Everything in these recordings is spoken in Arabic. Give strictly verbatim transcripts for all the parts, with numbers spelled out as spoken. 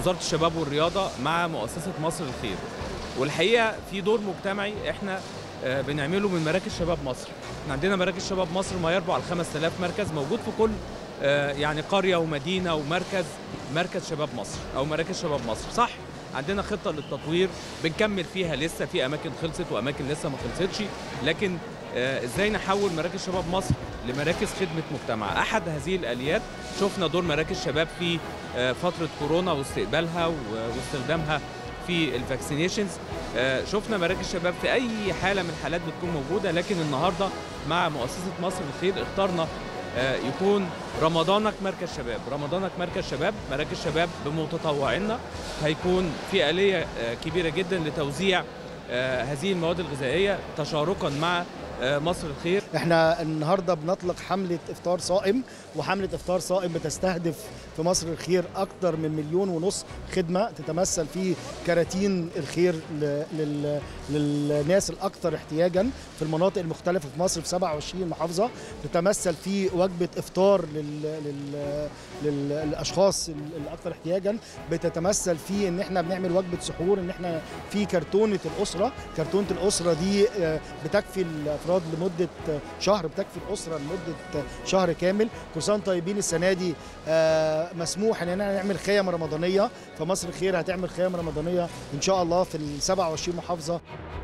وزارة الشباب والرياضة مع مؤسسة مصر الخير. والحقيقة في دور مجتمعي احنا بنعمله من مراكز شباب مصر. احنا عندنا مراكز شباب مصر ما يربع على خمسة آلاف مركز موجود في كل يعني قرية ومدينة ومركز مركز شباب مصر أو مراكز شباب مصر. صح، عندنا خطة للتطوير بنكمل فيها، لسه في أماكن خلصت وأماكن لسه ما خلصتش، لكن ازاي نحول مراكز شباب مصر لمراكز خدمة مجتمع. أحد هذه الآليات شفنا دور مراكز شباب في فترة كورونا واستقبالها واستخدامها في الفاكسينيشنز. شفنا مراكز شباب في أي حالة من الحالات بتكون موجودة، لكن النهاردة مع مؤسسة مصر الخير اخترنا يكون رمضانك مركز شباب. رمضانك مركز شباب، مراكز شباب بمتطوعينا، هيكون في آلية كبيرة جدا لتوزيع هذه المواد الغذائية تشاركا مع مصر الخير. احنا النهارده بنطلق حمله افطار صائم، وحمله افطار صائم بتستهدف في مصر الخير اكثر من مليون ونص خدمه تتمثل في كراتين الخير للناس الاكثر احتياجا في المناطق المختلفه في مصر في سبعة وعشرين محافظه، تتمثل في وجبه افطار لل... لل... للاشخاص الاكثر احتياجا، بتتمثل في ان احنا بنعمل وجبه سحور، ان احنا في كرتونه الاسره. كرتونه الاسره دي بتكفي الافراد لمده شهر، بتكفي الاسره لمده شهر كامل. كل سنه طيبين. السنه دي مسموح ان احنا نعمل خيم رمضانيه، فمصر الخير هتعمل خيم رمضانيه ان شاء الله في ال سبعة وعشرين محافظه.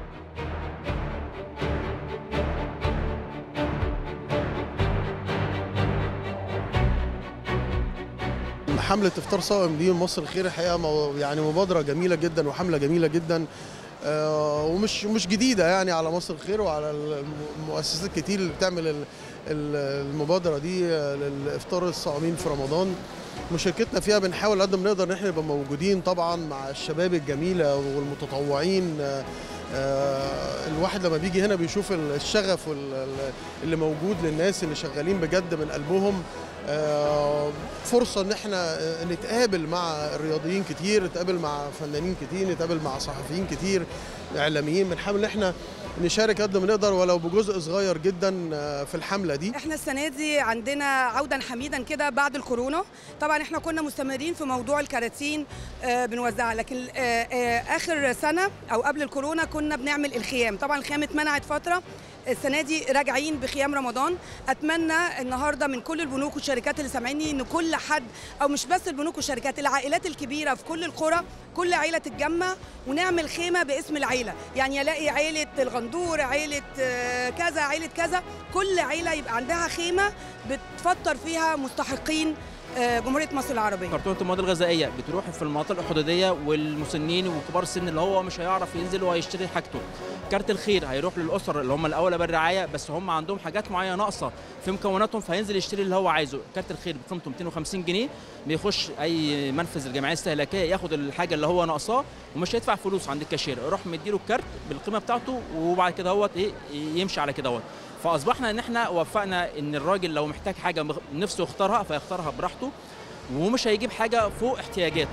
حملة افطار صائم دي مصر الخير الحقيقة يعني مبادرة جميلة جدا وحملة جميلة جدا، ومش مش جديدة يعني على مصر الخير وعلى المؤسسات كتير اللي بتعمل المبادرة دي للإفطار الصائمين في رمضان. مشاركتنا فيها بنحاول قد ما نقدر ان احنا نبقى موجودين طبعا مع الشباب الجميلة والمتطوعين. الواحد لما بيجي هنا بيشوف الشغف اللي موجود للناس اللي شغالين بجد من قلبهم. فرصة ان احنا نتقابل مع الرياضيين كتير، نتقابل مع فنانين كتير، نتقابل مع صحفيين كتير، اعلاميين. بنحاول ان احنا نشارك قد ما نقدر ولو بجزء صغير جدا في الحملة دي. احنا السنة دي عندنا عودا حميدا كده بعد الكورونا. طبعا احنا كنا مستمرين في موضوع الكراتين بنوزعها، لكن اخر سنة او قبل الكورونا كنا بنعمل الخيام. طبعا الخيام اتمنعت فترة، السنه دي راجعين بخيام رمضان. اتمنى النهارده من كل البنوك والشركات اللي سامعيني ان كل حد، او مش بس البنوك والشركات، العائلات الكبيره في كل القرى، كل عيله تتجمع ونعمل خيمه باسم العيله. يعني الاقي عيله الغندور، عيله كذا، عيله كذا، كل عيله يبقى عندها خيمه بتفطر فيها مستحقين جمهورية مصر العربية. كرتونة المواد الغذائية بتروح في المناطق الحدودية والمسنين وكبار السن اللي هو مش هيعرف ينزل وهيشتري حاجته. كارت الخير هيروح للأسر اللي هم الأولى بالرعاية، بس هم عندهم حاجات معينة ناقصة في مكوناتهم، فهينزل يشتري اللي هو عايزه. كارت الخير بقيمته مئتين وخمسين جنيه، بيخش أي منفذ الجمعية الاستهلاكية ياخد الحاجة اللي هو ناقصاه ومش هيدفع فلوس عند الكاشير، يروح مديله الكارت بالقيمة بتاعته وبعد كده هو إيه يمشي على كده هو. فأصبحنا إن إحنا وفقنا إن الراجل لو محتاج حاجة نفسه يختارها فيختارها براحته ومش هيجيب حاجة فوق احتياجاته.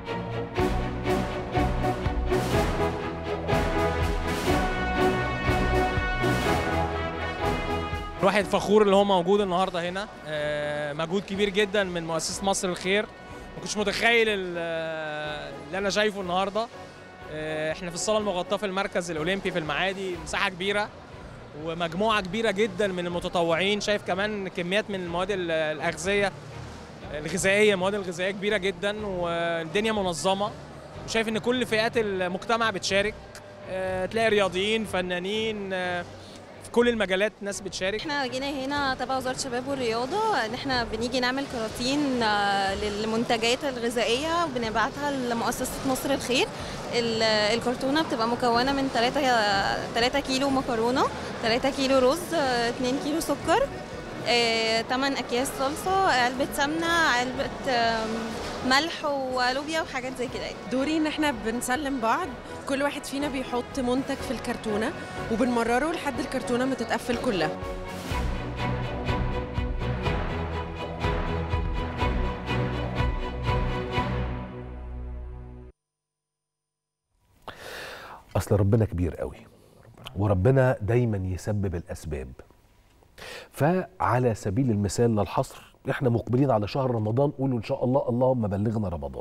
الواحد فخور اللي هو موجود النهارده هنا، مجهود كبير جدا من مؤسسة مصر الخير. ما كنتش متخيل اللي انا شايفه النهارده. احنا في الصالة المغطاة في المركز الأولمبي في المعادي، مساحة كبيرة ومجموعة كبيرة جدا من المتطوعين. شايف كمان كميات من المواد الأغذية الغذائيه، المواد الغذائيه كبيره جدا والدنيا منظمه، وشايف ان كل فئات المجتمع بتشارك. تلاقي رياضيين، فنانين، في كل المجالات ناس بتشارك. احنا جينا هنا تبع وزاره الشباب والرياضه ان احنا بنيجي نعمل كراتين للمنتجات الغذائية وبنبعتها لمؤسسه مصر الخير. الكرتونه بتبقى مكونه من ثلاثة كيلو مكرونه، ثلاثة كيلو رز، اتنين كيلو سكر، ثمانية اكياس صلصه، علبه سمنه، علبه ملح ولوبيا وحاجات زي كده. دوري ان احنا بنسلم بعض، كل واحد فينا بيحط منتج في الكرتونه وبنمرره لحد الكرتونه ما تتقفل كلها. اصل ربنا كبير قوي وربنا دايما يسبب الاسباب. فعلى سبيل المثال للحصر احنا مقبلين على شهر رمضان، قولوا ان شاء الله اللهم بلغنا رمضان.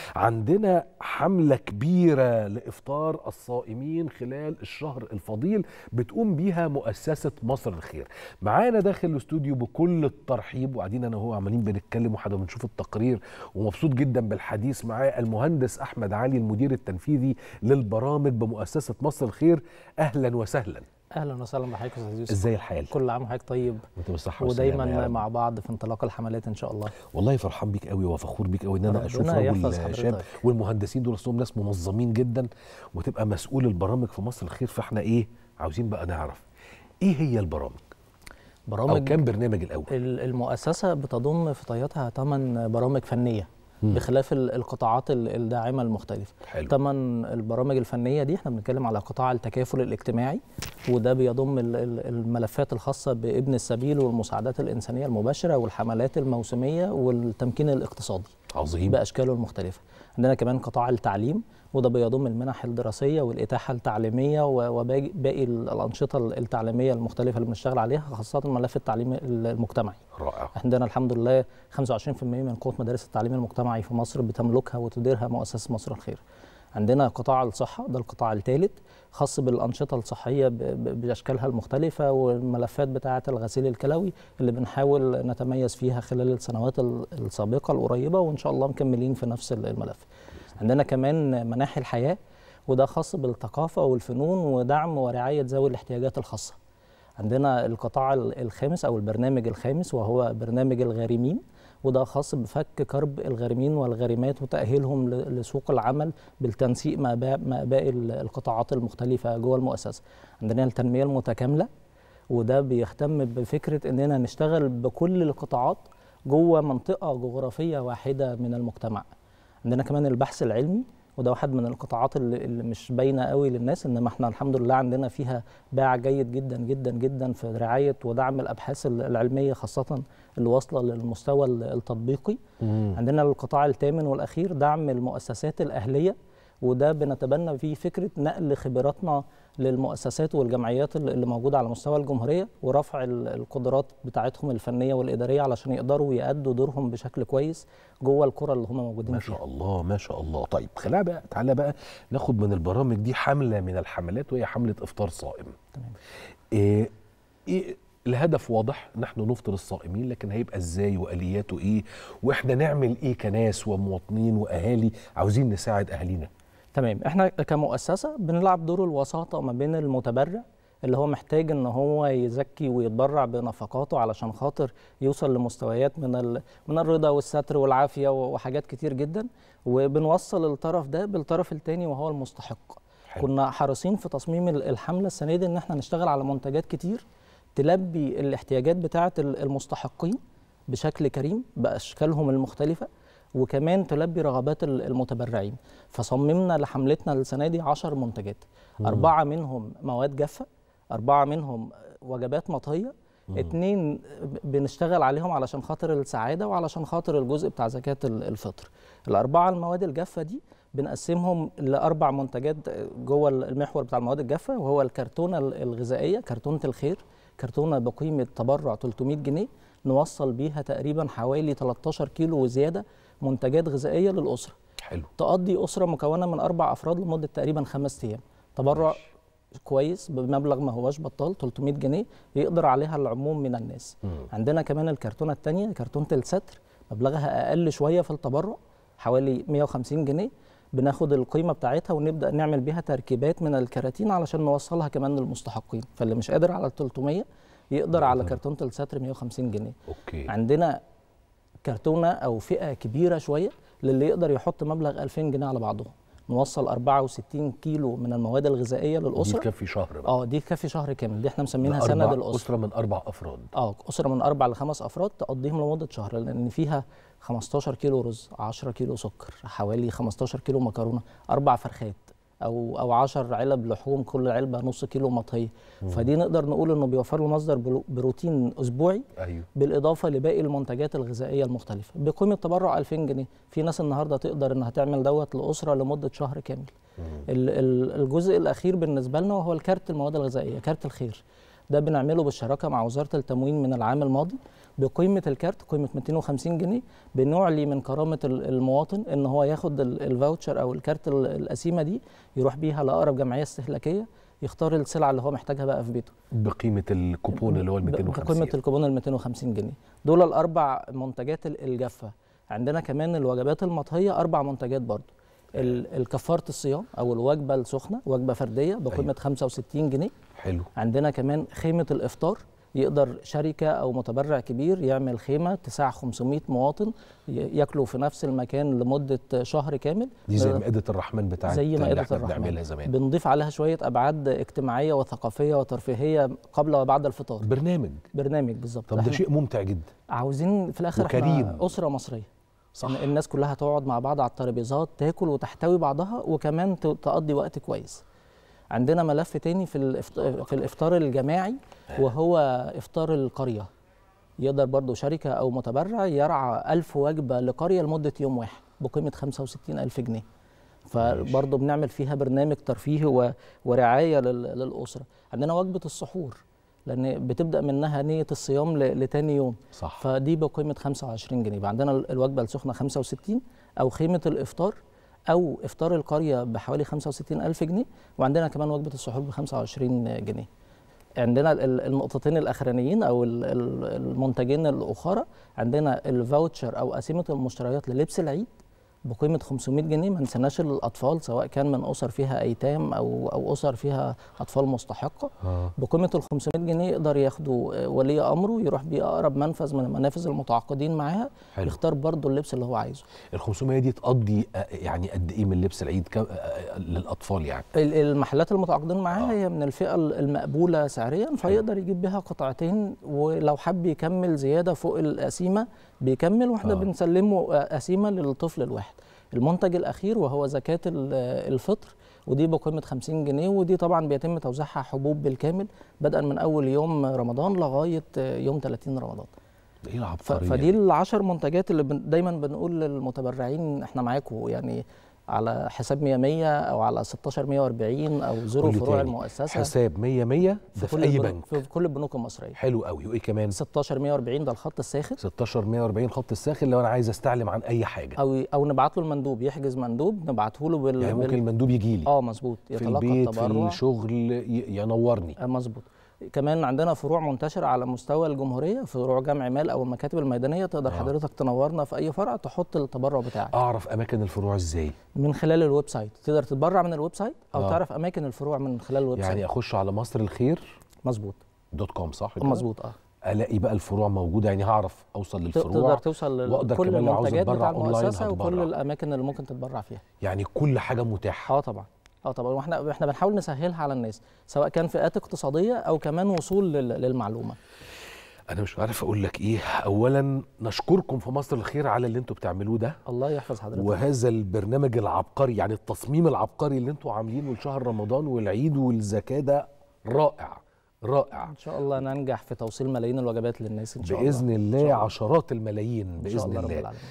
عندنا حملة كبيرة لإفطار الصائمين خلال الشهر الفضيل بتقوم بيها مؤسسة مصر الخير. معانا داخل الاستوديو بكل الترحيب، وقاعدين انا وهو عمالين بنتكلم وحدا بنشوف التقرير، ومبسوط جدا بالحديث معاه المهندس احمد علي المدير التنفيذي للبرامج بمؤسسة مصر الخير. اهلا وسهلا. اهلا وسهلا بحضرتك يا استاذ يوسف. ازاي الحال؟ كل عام وحضرتك طيب وانت بالصحه والسلامه ودايما مع بعض في انطلاق الحملات ان شاء الله. والله فرحان بيك قوي وفخور بيك قوي ان انا اشوف راجل شاب، والمهندسين دول اصلهم ناس منظمين جدا، وتبقى مسؤول البرامج في مصر الخير. فاحنا ايه عاوزين بقى نعرف ايه هي البرامج؟ برامج او كام برنامج الاول؟ المؤسسه بتضم في طياتها ثمان برامج فنيه بخلاف القطاعات الداعمه المختلفه. ثمن البرامج الفنيه دي احنا بنتكلم على قطاع التكافل الاجتماعي، وده بيضم الملفات الخاصه بابن السبيل والمساعدات الانسانيه المباشره والحملات الموسميه والتمكين الاقتصادي عظيم باشكاله المختلفه. عندنا كمان قطاع التعليم، وده بيضم المنح الدراسيه والاتاحه التعليميه وباقي الانشطه التعليميه المختلفه اللي بنشتغل عليها، خاصه ملف التعليم المجتمعي. رائع. عندنا الحمد لله خمسة وعشرين بالمئة من قوه مدارس التعليم المجتمعي في مصر بتملكها وتديرها مؤسسه مصر الخير. عندنا قطاع الصحه، ده القطاع الثالث، خاص بالانشطه الصحيه باشكالها المختلفه والملفات بتاعه الغسيل الكلوي اللي بنحاول نتميز فيها خلال السنوات السابقه القريبه، وان شاء الله مكملين في نفس الملف. عندنا كمان مناحي الحياه، وده خاص بالثقافه والفنون ودعم ورعايه ذوي الاحتياجات الخاصه. عندنا القطاع الخامس او البرنامج الخامس وهو برنامج الغارمين، وده خاص بفك كرب الغارمين والغارمات وتأهيلهم لسوق العمل بالتنسيق مع باقي القطاعات المختلفة جوه المؤسسة. عندنا التنمية المتكاملة، وده بيهتم بفكرة إننا نشتغل بكل القطاعات جوه منطقة جغرافية واحدة من المجتمع. عندنا كمان البحث العلمي، وده واحد من القطاعات اللي مش باينه قوي للناس، انما احنا الحمد لله عندنا فيها باع جيد جدا جدا جدا في رعايه ودعم الابحاث العلميه، خاصه اللي واصله للمستوى التطبيقي. مم. عندنا القطاع الثامن والاخير دعم المؤسسات الاهليه، وده بنتبنى فيه فكره نقل خبراتنا للمؤسسات والجمعيات اللي موجوده على مستوى الجمهوريه، ورفع القدرات بتاعتهم الفنيه والاداريه علشان يقدروا يأدوا دورهم بشكل كويس جوه القرى اللي هم موجودين فيها. ما شاء الله ما شاء الله. طيب خلينا بقى تعالى بقى ناخد من البرامج دي حمله من الحملات، وهي حمله افطار صائم. تمام. إيه, إيه الهدف واضح، نحن نفطر الصائمين، لكن هيبقى ازاي والياته ايه، واحنا نعمل ايه كناس ومواطنين واهالي عاوزين نساعد اهالينا؟ تمام. احنا كمؤسسه بنلعب دور الوساطه ما بين المتبرع اللي هو محتاج ان هو يزكي ويتبرع بنفقاته علشان خاطر يوصل لمستويات من من الرضا والستر والعافيه وحاجات كتير جدا، وبنوصل الطرف ده بالطرف الثاني وهو المستحق. حلو. كنا حريصين في تصميم الحمله السنه دي ان احنا نشتغل على منتجات كتير تلبي الاحتياجات بتاعه المستحقين بشكل كريم باشكالهم المختلفه، وكمان تلبي رغبات المتبرعين. فصممنا لحملتنا السنه دي عشر منتجات، مم. أربعة منهم مواد جافة، أربعة منهم وجبات مطهية، مم. اتنين بنشتغل عليهم علشان خاطر السعادة وعلشان خاطر الجزء بتاع زكاة الفطر. الأربعة المواد الجافة دي بنقسمهم لأربع منتجات جوه المحور بتاع المواد الجافة، وهو الكرتونة الغذائية، كرتونة الخير، كرتونة بقيمة تبرع ثلاثمائة جنيه نوصل بيها تقريبا حوالي ثلاثة عشر كيلو وزيادة منتجات غذائية للأسرة. حلو. تقضي أسرة مكونة من أربع أفراد لمدة تقريبا خمس أيام. تبرع مش. كويس بمبلغ ما هواش بطال، ثلاثمائة جنيه يقدر عليها العموم من الناس. مم. عندنا كمان الكرتونة الثانية كرتونة الستر، مبلغها أقل شوية في التبرع حوالي مئة وخمسين جنيه، بناخد القيمة بتاعتها ونبدأ نعمل بيها تركيبات من الكراتين علشان نوصلها كمان للمستحقين، فاللي مش قادر على ثلاثمائة يقدر على كرتونة الستر مئة وخمسين جنيه. أوكي. عندنا كرتونة أو فئة كبيرة شوية للي يقدر يحط مبلغ ألفين جنيه على بعضهم، نوصل أربعة وستين كيلو من المواد الغذائية للأسرة. دي تكفي شهر بقى. اه دي تكفي شهر كامل، دي احنا مسمينها سند الأسرة. أسرة من أربع أفراد. اه أسرة من أربع لخمس أفراد تقضيهم لمدة شهر، لأن فيها خمستاشر كيلو رز، عشرة كيلو سكر، حوالي خمستاشر كيلو مكرونة، أربع فرخات او او عشر علب لحوم، كل علبه نص كيلو مطهيه. فدي نقدر نقول انه بيوفر له مصدر بروتين اسبوعي. أيوه. بالاضافه لباقي المنتجات الغذائيه المختلفه بقيمه تبرع ألفين جنيه. في ناس النهارده تقدر انها تعمل دوت لاسره لمده شهر كامل. الجزء الاخير بالنسبه لنا وهو الكارت المواد الغذائيه، كارت الخير. ده بنعمله بالشراكه مع وزاره التموين من العام الماضي بقيمه الكارت قيمه مئتين وخمسين جنيه، بنعلي من كرامه المواطن ان هو ياخد الفاوتشر او الكارت القسيمه دي يروح بيها لاقرب جمعيه استهلاكيه يختار السلعه اللي هو محتاجها بقى في بيته بقيمه الكوبون اللي هو ال مئتين وخمسين. بقيمه الكوبون ال مئتين وخمسين جنيه. دول الاربع منتجات الجافه. عندنا كمان الوجبات المطهيه اربع منتجات برضو. الكفاره الصيام او الوجبه السخنه وجبه فرديه بقيمه أيوة. خمسة وستين جنيه. حلو. عندنا كمان خيمه الافطار، يقدر شركه او متبرع كبير يعمل خيمه تسع خمسمائة مواطن ياكلوا في نفس المكان لمده شهر كامل. دي زي مائده الرحمن بتاعتنا زي مائده الرحمن زمان. بنضيف عليها شويه ابعاد اجتماعيه وثقافيه وترفيهيه قبل وبعد الفطار. برنامج برنامج بالظبط. طب ده شيء ممتع جدا. عاوزين في الاخر وكريم. احنا اسره مصريه صح. الناس كلها تقعد مع بعض على الترابيزات تاكل وتحتوي بعضها وكمان تقضي وقت كويس. عندنا ملف تاني في في الافطار الجماعي وهو افطار القريه. يقدر برضو شركه او متبرع يرعى ألف وجبه لقريه لمده يوم واحد بقيمه خمسة وستين ألف جنيه. فبرضو بنعمل فيها برنامج ترفيهي ورعايه للاسره. عندنا وجبه السحور لان بتبدا منها نيه الصيام لتاني يوم. صح. فدي بقيمه خمسة وعشرين جنيه. عندنا الوجبه السخنه خمسة وستين او خيمه الافطار او افطار القريه بحوالي خمسة وستين ألف جنيه. وعندنا كمان وجبه السحور ب خمسة وعشرين جنيه. عندنا النقطتين الاخرانيين او المنتجين الاخرى، عندنا الفاوتشر او قسيمه المشتريات للبس العيد بقيمه خمسمائة جنيه. ما ننساش للاطفال سواء كان من اسر فيها ايتام او او اسر فيها اطفال مستحقه. آه. بقيمه ال خمسمائة جنيه يقدر ياخدوا ولي امره يروح بيه اقرب منفذ من المنافذ المتعاقدين معاها. حلو. يختار برضه اللبس اللي هو عايزه. ال خمسمائة دي تقضي يعني قد ايه من لبس العيد للاطفال يعني؟ المحلات المتعاقدين معاها آه. هي من الفئه المقبوله سعريا، فيقدر يجيب بها قطعتين ولو حب يكمل زياده فوق القسيمه بيكمل، واحنا آه. بنسلمه قسيمه للطفل الواحد. المنتج الاخير وهو زكاه الفطر، ودي بقيمه خمسين جنيه، ودي طبعا بيتم توزيعها حبوب بالكامل بدءا من اول يوم رمضان لغايه يوم ثلاثين رمضان. ايه العبقريه؟ فدي العشر منتجات اللي بن دايما بنقول للمتبرعين احنا معاكم، يعني على حساب مية مية او على ستاشر مية واربعين او زوروا فروع المؤسسه. حساب مية مية ده في, في اي بنك؟ في كل البنوك المصريه. حلو قوي. وايه كمان؟ ستاشر مية واربعين ده الخط الساخن. ستاشر مية واربعين خط الساخن لو انا عايز استعلم عن اي حاجه، او او نبعت له المندوب يحجز مندوب نبعته له بال يعني ممكن بال... المندوب يجي لي اه مظبوط في البيت في الشغل ينورني. آه مظبوط. كمان عندنا فروع منتشره على مستوى الجمهوريه، فروع جمع مال او المكاتب الميدانيه تقدر آه. حضرتك تنورنا في اي فرع تحط التبرع بتاعك. اعرف اماكن الفروع ازاي؟ من خلال الويب سايت، تقدر تتبرع من الويب سايت او آه. تعرف اماكن الفروع من خلال الويب يعني سايت. يعني اخش على مصر الخير مظبوط دوت كوم صح كده؟ مظبوط اه. الاقي بقى الفروع موجوده، يعني هعرف اوصل للفروع، تقدر توصل لكل المنتجات بتاع المؤسسه وكل الاماكن اللي ممكن تتبرع فيها. يعني كل حاجه متاحه. اه طبعا اه طبعا. واحنا احنا بنحاول نسهلها على الناس سواء كان فئات اقتصاديه او كمان وصول للمعلومه. انا مش عارف اقول لك ايه. اولا نشكركم في مصر الخير على اللي انتوا بتعملوه ده، الله يحفظ حضرتك، وهذا البرنامج العبقري، يعني التصميم العبقري اللي انتوا عاملينه لشهر رمضان والعيد والزكاه ده رائع رائع. ان شاء الله ننجح في توصيل ملايين الوجبات للناس ان شاء الله باذن الله, الله. عشرات الملايين باذن الله, الله. رب العالمين.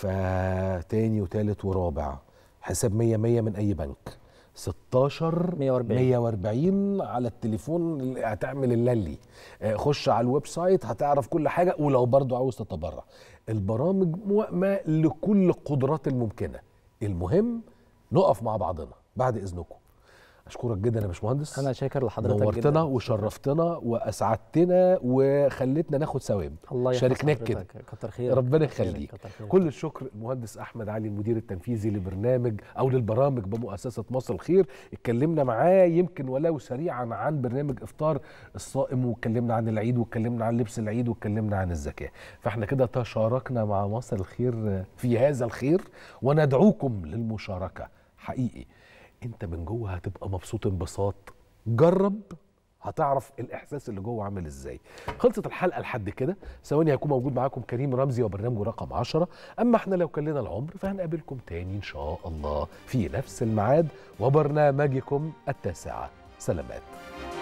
فتاني وتالت ورابع حساب مية مية من اي بنك، ستاشر مية واربعين على التليفون هتعمل اللي خش على الويب سايت هتعرف كل حاجه. ولو برضو عاوز تتبرع، البرامج موائمه لكل القدرات الممكنه. المهم نقف مع بعضنا. بعد اذنكم اشكرك جدا يا باشمهندس. انا شاكر لحضرتك نورتنا جدا، وشرفتنا واسعدتنا وخلتنا ناخد ثواب. الله شاركناك كده، كتر خيرك، ربنا يخليك. كل الشكر المهندس احمد علي المدير التنفيذي لبرنامج او للبرامج بمؤسسه مصر الخير. اتكلمنا معاه يمكن ولو سريعا عن برنامج افطار الصائم، واتكلمنا عن العيد، واتكلمنا عن لبس العيد، واتكلمنا عن الزكاه. فاحنا كده تشاركنا مع مصر الخير في هذا الخير، وندعوكم للمشاركه. حقيقي انت من جوه هتبقى مبسوط انبساط. جرب هتعرف الاحساس اللي جوه عامل ازاي. خلصت الحلقه لحد كده. ثواني هيكون موجود معاكم كريم رمزي وبرنامجه رقم عشرة. اما احنا لو كان لنا العمر فهنقابلكم تاني ان شاء الله في نفس الميعاد وبرنامجكم التاسعه. سلامات.